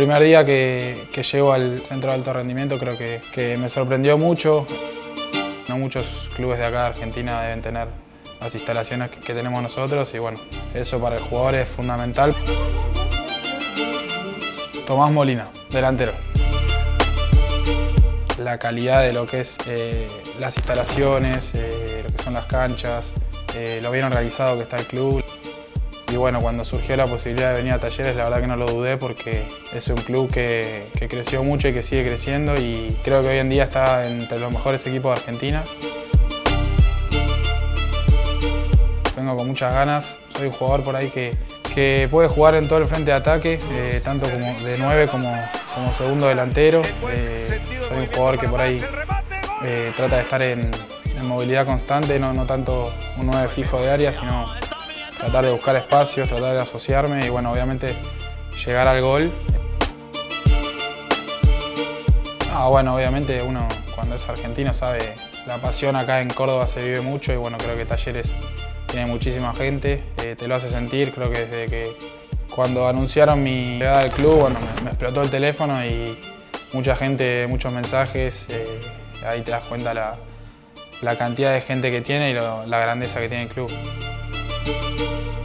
primer día que llego al centro de alto rendimiento creo que me sorprendió mucho. No muchos clubes de acá de Argentina deben tener las instalaciones que tenemos nosotros y bueno, eso para el jugador es fundamental. Tomás Molina, delantero. La calidad de lo que es las instalaciones, lo que son las canchas, lo bien organizado que está el club. Y bueno, cuando surgió la posibilidad de venir a Talleres, la verdad que no lo dudé porque es un club que creció mucho y que sigue creciendo y creo que hoy en día está entre los mejores equipos de Argentina. Vengo con muchas ganas, soy un jugador por ahí que puede jugar en todo el frente de ataque, tanto como de 9 como segundo delantero. Soy un jugador que por ahí trata de estar en movilidad constante, no tanto un 9 fijo de área, sino tratar de buscar espacios, tratar de asociarme y bueno, obviamente llegar al gol. Bueno, obviamente uno cuando es argentino sabe, la pasión acá en Córdoba se vive mucho y bueno, creo que Talleres tiene muchísima gente, te lo hace sentir, creo que desde que cuando anunciaron mi llegada al club, bueno, me explotó el teléfono y mucha gente, muchos mensajes, ahí te das cuenta la cantidad de gente que tiene y la grandeza que tiene el club.